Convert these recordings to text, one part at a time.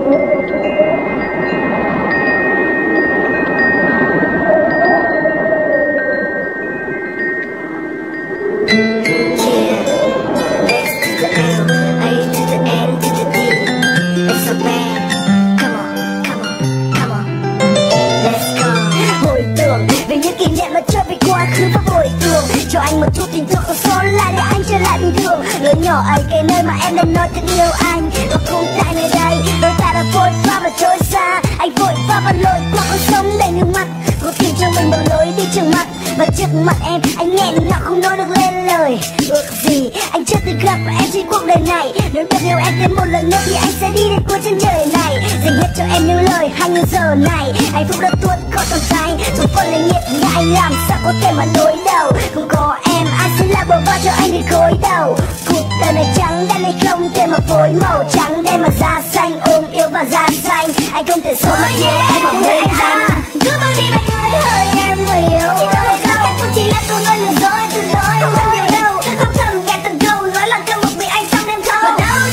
Cho anh một chút tình thương còn xót lại để anh trở lại bình thường. Lớn nhỏ ấy cái nơi mà em đã nói thật yêu anh. Và cũng tại nơi đây đôi ta đã vội vã và trôi xa. Anh vội vã và lội qua con sông đầy nước mắt, cố tìm cho mình một lối đi trước mắt. Và trước mặt em anh nghẹn ngào không nói được lên lời. Ước gì anh chưa từng gặp em trên cuộc đời này. Nếu được yêu em thêm một lần nữa thì anh sẽ đi đến cuối chân trời này. Dành hết cho em những lời hay những giờ này. Hạnh phúc đã tuốt có trong tay, dù còn là nghiệt nhưng anh làm sao có thể mà đối đầu. Không có em anh sẽ là bờ vai cho anh để gối đầu. Cuộc đời này trắng đen hay không thể mà phối màu. Trắng đen mà da xanh, ôm yêu và da xanh. Anh không thể số mặt như em mà bên anh. Cứ bước đi mà người hơi em người yêu. Chỉ có một câu em cũng chỉ là câu nói lừa dối từ lối. Không cần điều đâu, không thầm nghe từng câu nói là câu một mình anh trong đêm thâu. Còn đâu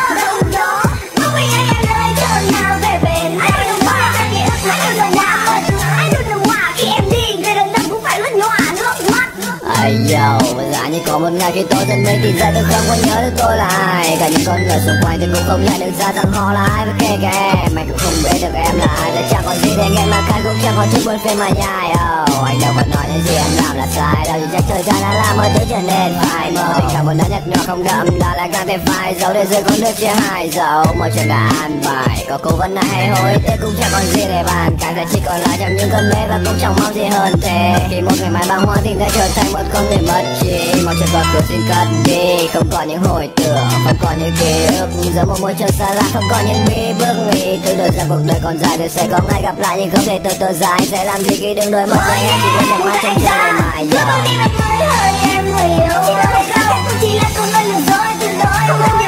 đó, lúc mình anh em nơi chỗ nào về bên đây. Anh don't know anh ký ức anh don't know nào. Anh don't know why khi em đi người đàn ông cũng phải lướt nhòa nước mắt. Ây yo, giả như có một ngày khi tôi giật mình thì giờ tôi không còn nhớ được tôi là ai. Cả những con người xung quanh tôi cũng không nhận được ra rằng họ là ai. Và kể cả em, anh cũng không biết được em là ai. Tại chẳng còn gì để nghe mà khăn cũng chẳng còn chút buồn phiền mà nhai. Anh đâu còn nói những gì em làm là sai đâu. Chỉ trách thời gian đã làm mọi thứ trở nên phải mơ. Tình cảm một nét nhạt nhòa không đậm đã lại càng thêm phai dấu để rơi con nước chia hai dấu. Mọi chuyện đã an bài, có cố vấn này hay hối tiếc cũng chẳng còn gì để bàn. Càng chỉ còn lại trong những cơn mê và cũng chẳng mong gì hơn thế. Khi một ngày mai bàng hoàng thì đã trở thành một con người mất trí. Mọi chuyện quá khứ xin cất đi, không còn những hồi tưởng, không còn những ký ức. Giờ một môi trường xa lạ, không còn những bí bước nghĩ. Tôi đưa ra cuộc đời còn dài, tôi sẽ có ngày gặp lại nhưng không thể từ từ dài. Sẽ làm gì khi đừng đôi mất với em, chỉ biết chẳng mãi trong trời mãi. Cứ bước đi mà người hơi em người yêu. Chỉ có một câu em cũng chỉ là câu nói lừa dối từ lối.